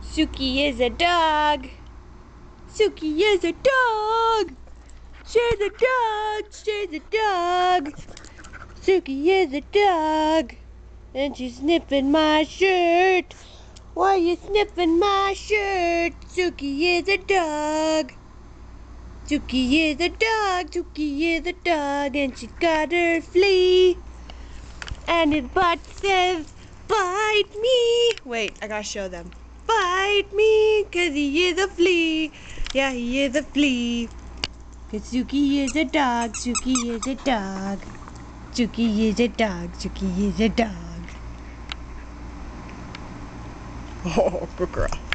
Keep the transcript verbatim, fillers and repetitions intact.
Suki is a dog. Suki is a dog. She's a dog. She's a dog. Suki is a dog. And she's sniffing my shirt. Why you sniffing my shirt? Suki is a dog. Suki is a dog. Suki is a dog. And she's got her flea. And his butt says, bite me. Wait, I gotta show them. Bite me, cause he is a flea. Yeah, he is a flea. Cause Suki is a dog. Suki is a dog. Suki is a dog. Suki is a dog. Oh, good girl.